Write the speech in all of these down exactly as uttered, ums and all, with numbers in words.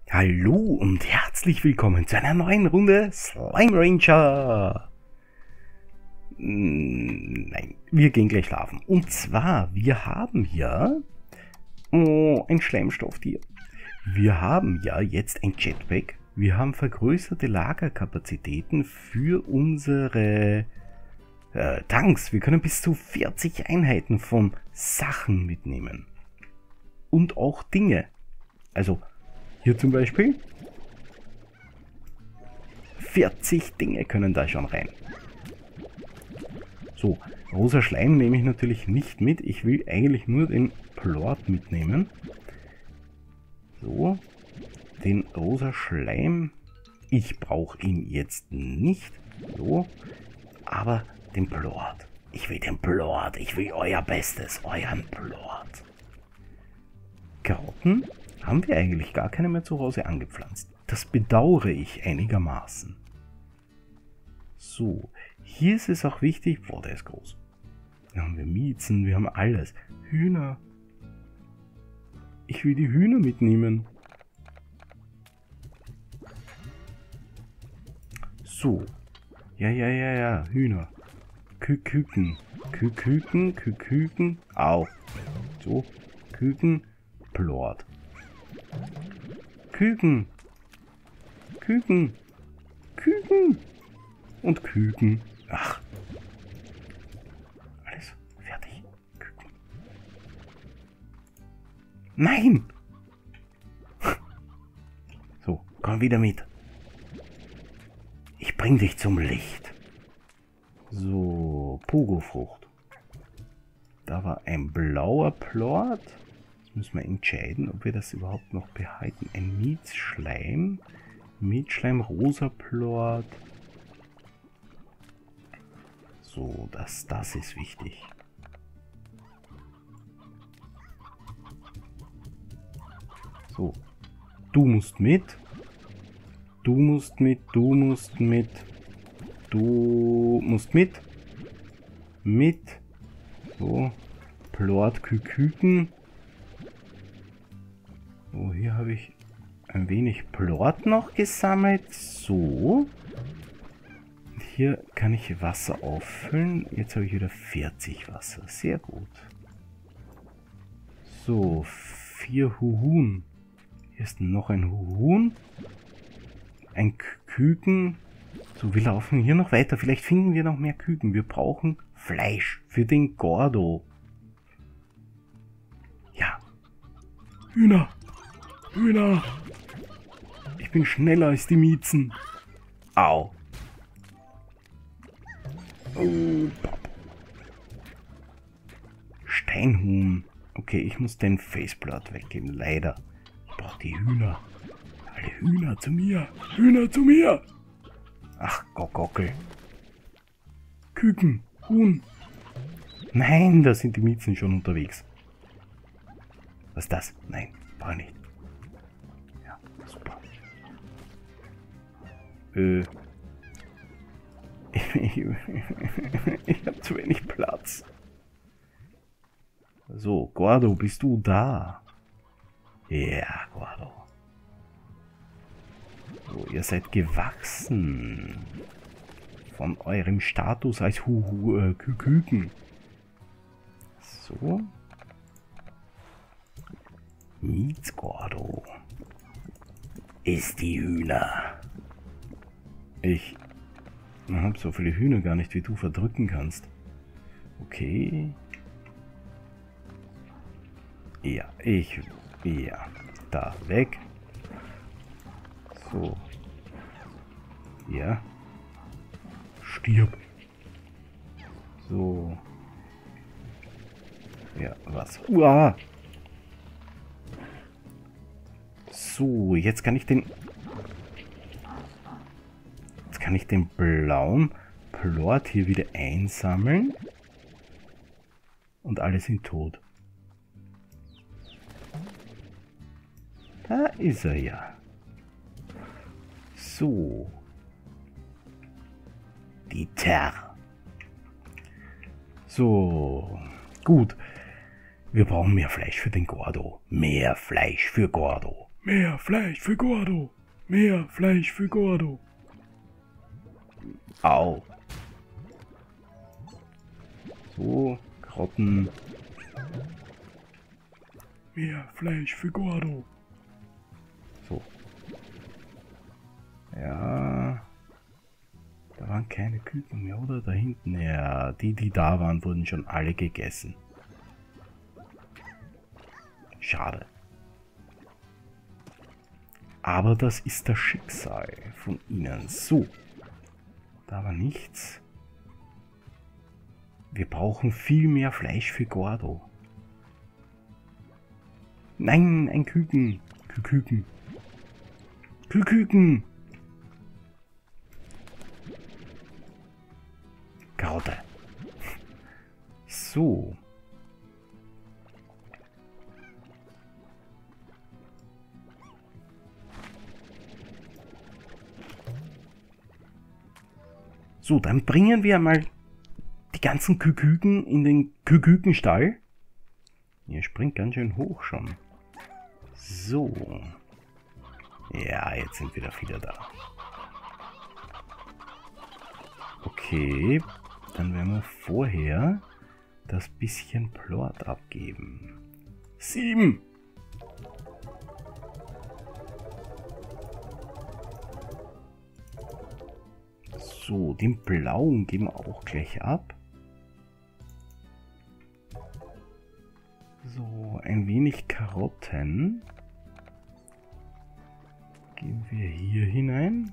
Hallo und herzlich willkommen zu einer neuen Runde Slime Ranger. Nein, wir gehen gleich schlafen. Und zwar, wir haben hier oh, ein Schleimstofftier. Wir haben ja jetzt ein Jetpack. Wir haben vergrößerte Lagerkapazitäten für unsere äh, Tanks. Wir können bis zu vierzig Einheiten von Sachen mitnehmen. Und auch Dinge. Also hier zum Beispiel vierzig Dinge können da schon rein. So, rosa Schleim nehme ich natürlich nicht mit. Ich will eigentlich nur den Plort mitnehmen. So, den rosa Schleim. Ich brauche ihn jetzt nicht. So, aber den Plort. Ich will den Plort. Ich will euer Bestes. Euren Plort. Karotten haben wir eigentlich gar keine mehr zu Hause angepflanzt. Das bedauere ich einigermaßen. So, hier ist es auch wichtig, boah, der ist groß. Da haben wir Miezen, wir haben alles. Hühner. Ich will die Hühner mitnehmen. So. Ja, ja, ja, ja, Hühner. Küküken. Küküken, Küküken. Au. So. Küken. Plort. Küken. Küken. Küken. Und Küken. Ach. Alles fertig. Küken. Nein! So, komm wieder mit. Ich bring dich zum Licht. So, Pogo-Frucht. Da war ein blauer Plort. Jetzt müssen wir entscheiden, ob wir das überhaupt noch behalten. Ein Mietschleim. Mietschleim, rosa Plort. So, das, das ist wichtig. So, du musst mit. Du musst mit, du musst mit. Du musst mit. Mit. So, Plort, Küküken. So, hier habe ich ein wenig Plort noch gesammelt. So. Hier kann ich Wasser auffüllen. Jetzt habe ich wieder vierzig Wasser. Sehr gut. So, vier Huhun. Hier ist noch ein Huhun. Ein Küken. So, wir laufen hier noch weiter. Vielleicht finden wir noch mehr Küken. Wir brauchen Fleisch für den Gordo. Ja. Hühner. Hühner. Ich bin schneller als die Miezen. Au. Oh. Steinhuhn. Okay, ich muss den Faceplot weggeben. Leider. Ich brauche die Hühner. Alle Hühner zu mir. Hühner zu mir. Ach, Gockel. Küken. Huhn. Nein, da sind die Miezen schon unterwegs. Was ist das? Nein, brauche ich nicht. Ja, super. Äh. Ich, ich habe zu wenig Platz. So, Gordo, bist du da? Ja, Gordo. So, ihr seid gewachsen. Von eurem Status als Huhu, äh, Küken. So. Mietz, Gordo. Isst die Hühner. Ich habe so viele Hühner gar nicht, wie du verdrücken kannst. Okay. Ja, ich... Ja, da, weg. So. Ja. Stirb. So. Ja, was? Uah. So, jetzt kann ich den... Jetzt kann ich den blauen Plort hier wieder einsammeln. Und alle sind tot. Da ist er ja. So. Die Terra. So. Gut. Wir brauchen mehr Fleisch für den Gordo. Mehr Fleisch für Gordo. Mehr Fleisch für Gordo. Mehr Fleisch für Gordo. Au. So, Karotten. Mehr Fleisch für Gordo. So. Ja. Da waren keine Küken mehr, oder? Da hinten. Ja, die, die da waren, wurden schon alle gegessen. Schade. Aber das ist das Schicksal von ihnen. So. Da war nichts. Wir brauchen viel mehr Fleisch für Gordo. Nein, ein Küken. Küküken. Küküken. Karotte. So. So, dann bringen wir mal die ganzen Küküken in den Kükükenstall. Ihr springt ganz schön hoch schon. So. Ja, jetzt sind wieder viele da. Okay, dann werden wir vorher das bisschen Plort abgeben. Sieben. So, den blauen geben wir auch gleich ab. So, ein wenig Karotten geben wir hier hinein.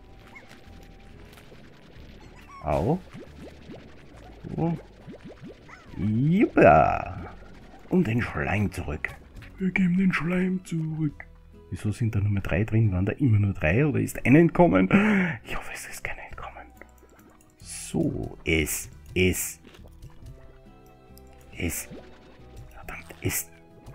Au. So. Juppa. Und den Schleim zurück. Wir geben den Schleim zurück. Wieso sind da nur mehr drei drin? Waren da immer nur drei oder ist einer entkommen? Ich hoffe, es ist keiner entkommen. So, es, es, es, verdammt, es,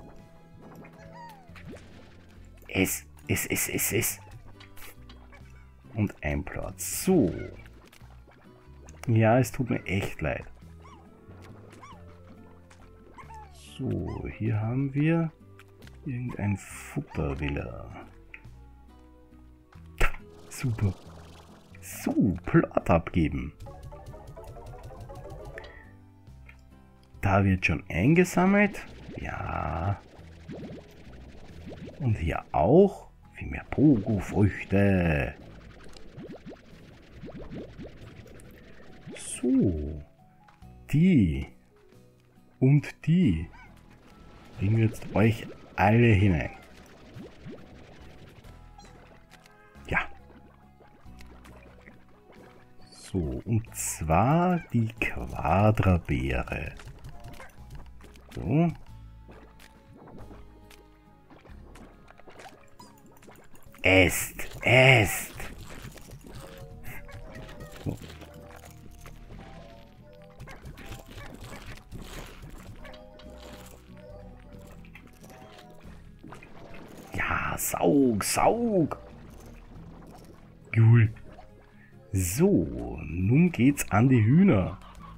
es, es, es, es, es. Und ein Platz. So. Ja, es tut mir echt leid. So, hier haben wir irgendein Futtervilla. Super. So, Plot abgeben. Da wird schon eingesammelt. Ja. Und hier auch. Viel mehr Pogo-Früchte. So. Die. Und die. Bringen wir jetzt euch alle hinein. Ja. So. Und zwar die Quadrabeere. So. Esst, esst. So. Ja, saug, saug. Cool. So, nun geht's an die Hühner.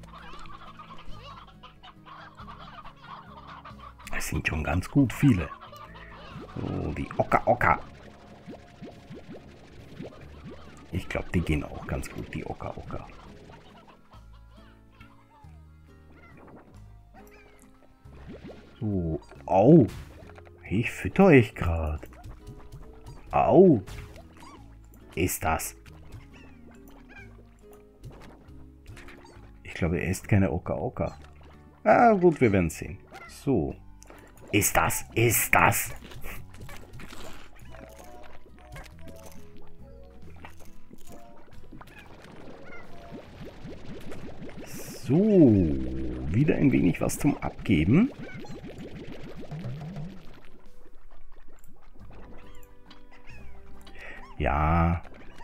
Es sind schon ganz gut viele. So, die Ocker, Ocker. Ich glaube, die gehen auch ganz gut, die Ocker, Ocker. So, au. Ich fütter euch gerade. Au. Ist das? Ich glaube, er ist keine Ocker, Ocker. Ah, gut, wir werden sehen. So. Ist das? Ist das? So, wieder ein wenig was zum Abgeben. Ja.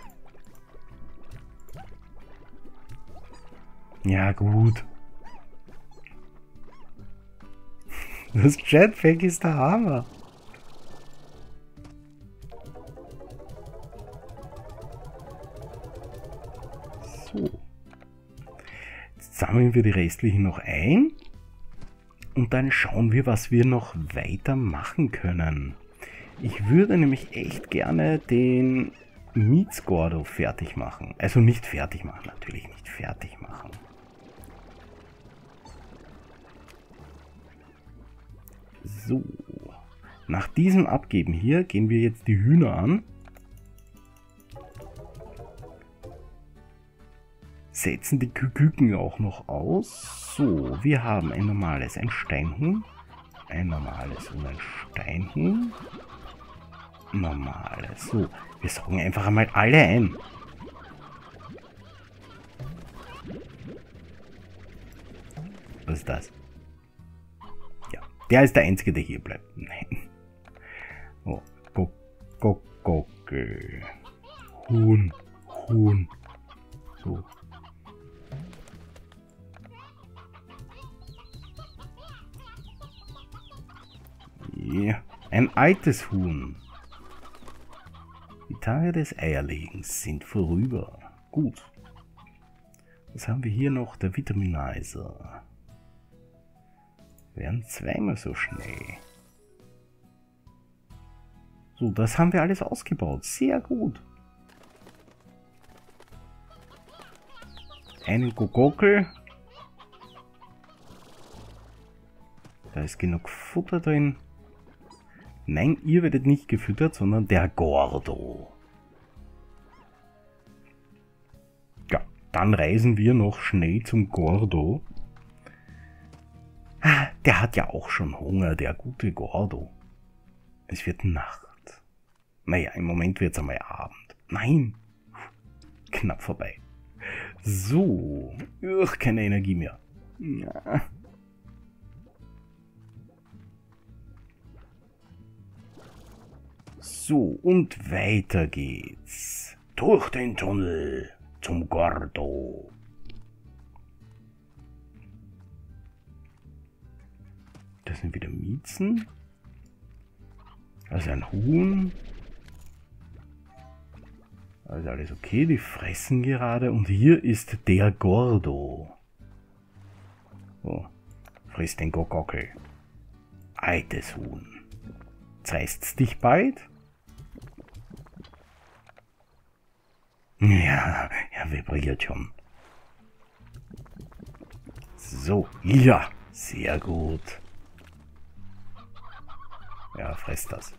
Ja, gut. Das Jetpack ist der Hammer. So. Jetzt sammeln wir die restlichen noch ein. Und dann schauen wir, was wir noch weiter machen können. Ich würde nämlich echt gerne den Meets-Gordo fertig machen. Also nicht fertig machen, natürlich nicht fertig machen. So. Nach diesem Abgeben hier gehen wir jetzt die Hühner an. Setzen die Küken auch noch aus. So, wir haben ein normales, ein Steinhuhn. Ein normales und ein Steinhuhn. Normales. So, wir saugen einfach einmal alle ein. Was ist das? Ja, der ist der Einzige, der hier bleibt. Nein. Oh, Gok, Gok, Gockel. Huhn, Huhn. So. Ja, ein altes Huhn. Die Tage des Eierlegens sind vorüber. Gut. Was haben wir hier noch? Der Vitaminizer. Wären zweimal so schnell. So, das haben wir alles ausgebaut. Sehr gut. Einen Gogockel. Da ist genug Futter drin. Nein, ihr werdet nicht gefüttert, sondern der Gordo. Ja, dann reisen wir noch schnell zum Gordo. Ah, der hat ja auch schon Hunger, der gute Gordo. Es wird Nacht. Naja, im Moment wird es einmal Abend. Nein, knapp vorbei. So, ugh, keine Energie mehr. Ja. So, und weiter geht's. Durch den Tunnel zum Gordo. Das sind wieder Miezen. Also ein Huhn. Also alles okay, die fressen gerade. Und hier ist der Gordo. So, frisst den Gogockel. Altes Huhn. Zerreißt's dich bald? Ja, er vibriert schon. So, ja, sehr gut. Ja, fresst das.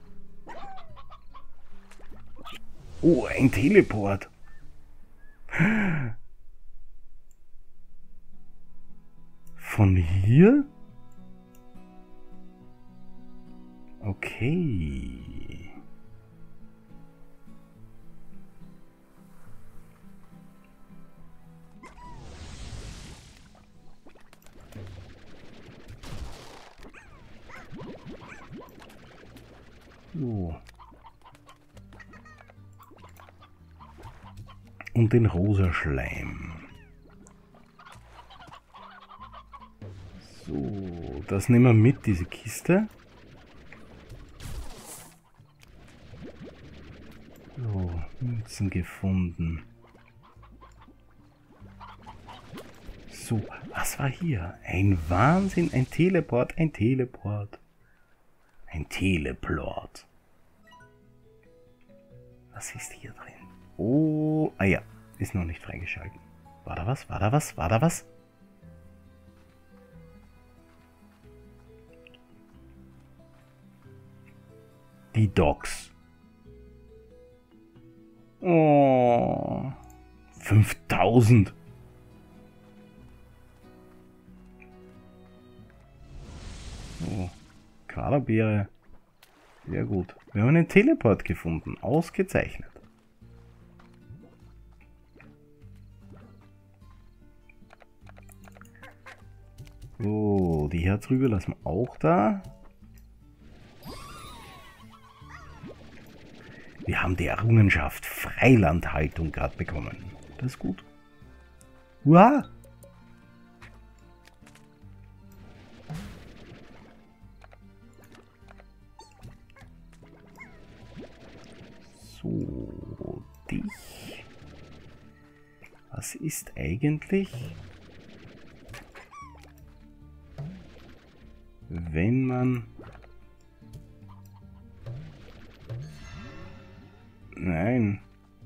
Oh, ein Teleport. Von hier? Okay. So. Und den rosa Schleim. So, das nehmen wir mit, diese Kiste. So, Münzen gefunden. So, was war hier? Ein Wahnsinn, ein Teleport, ein Teleport. Ein Teleport. Was ist hier drin? Oh, ah ja, ist noch nicht freigeschalten. War da was? War da was? War da was? Die Dogs. Oh, fünftausend. Oh, Quaderbeere. Sehr gut. Wir haben einen Teleport gefunden. Ausgezeichnet. So, die Herzrübe lassen wir auch da. Wir haben die Errungenschaft Freilandhaltung gerade bekommen. Das ist gut. Wow! So, dich. Was ist eigentlich, wenn man Nein.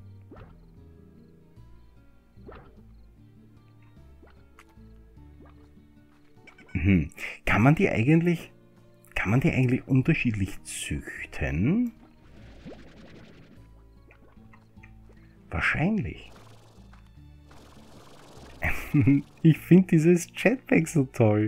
Hm. Kann man die eigentlich... Kann man die eigentlich unterschiedlich züchten? Wahrscheinlich. Ich finde dieses Jetpack so toll.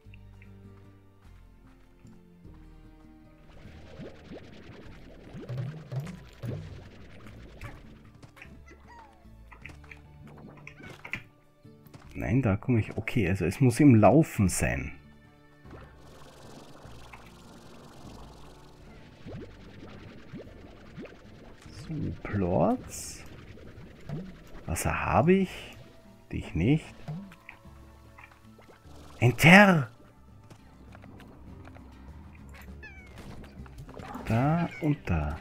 Nein, da komme ich... Okay, also es muss im Laufen sein. So, Plorts. Wasser habe ich. Dich nicht. Enter! Da und da.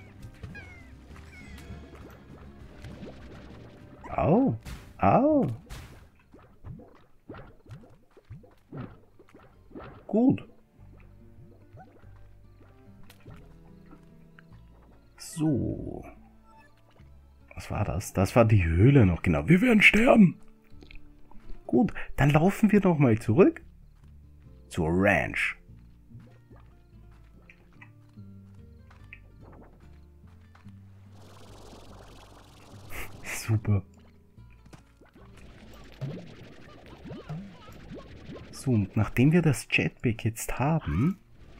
Au! Au! Gut. So. Was war das? Das war die Höhle noch, genau. Wir werden sterben. Gut, dann laufen wir noch mal zurück zur Ranch. Super. So, und nachdem wir das Jetpack jetzt haben,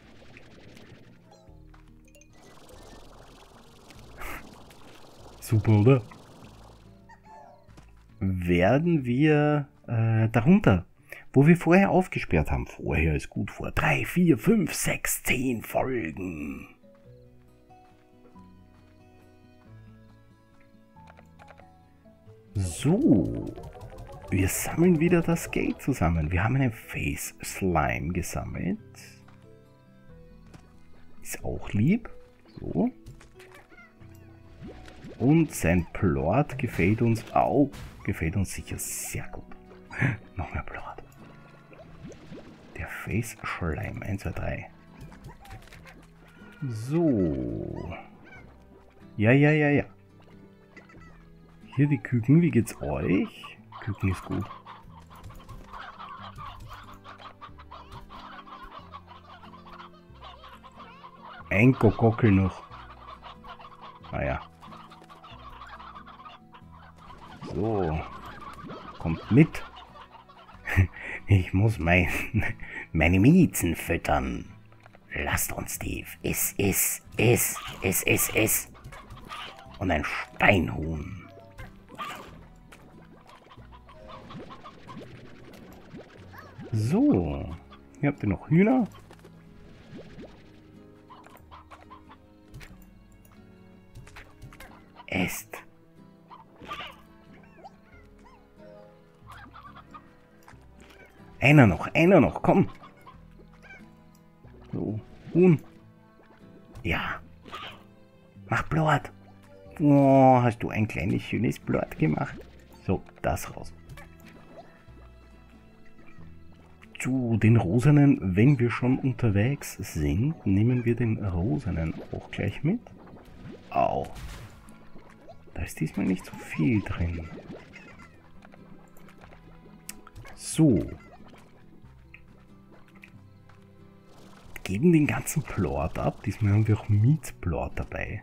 super, oder? Werden wir äh, darunter, wo wir vorher aufgesperrt haben, vorher ist gut, vor drei, vier, fünf, sechs, zehn Folgen. So, wir sammeln wieder das Geld zusammen. Wir haben einen Face Slime gesammelt. Ist auch lieb. So. Und sein Plort gefällt uns auch. Gefällt uns sicher sehr gut. Noch mehr Plort. Der Face Slime. eins, zwei, drei. So. Ja, ja, ja, ja. Hier die Küken. Wie geht's euch? Küken ist gut. Ein Kokockel noch. Ah ja. So. Kommt mit. Ich muss mein, meine Milizen füttern. Lasst uns, Steve. Iss, iss, iss, iss, iss, iss. Und ein Steinhuhn. So. Hier habt ihr noch Hühner. Esst. Einer noch, einer noch, komm. So, Huhn. Ja. Mach Blut. Oh, hast du ein kleines, schönes Blut gemacht? So, das raus. Zu den Rosanen, wenn wir schon unterwegs sind, nehmen wir den Rosanen auch gleich mit. Au. Da ist diesmal nicht so viel drin. So. Geben den ganzen Plort ab. Diesmal haben wir auch Meat Plort dabei.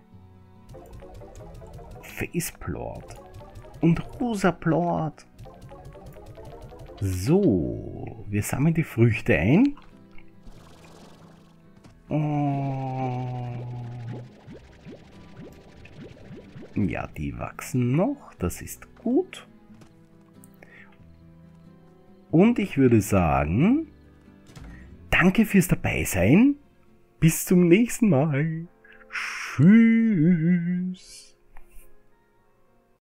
Face Plort. Und rosa Plort. So. Wir sammeln die Früchte ein. Oh. Ja, die wachsen noch. Das ist gut. Und ich würde sagen... Danke fürs Dabeisein. Bis zum nächsten Mal. Tschüss.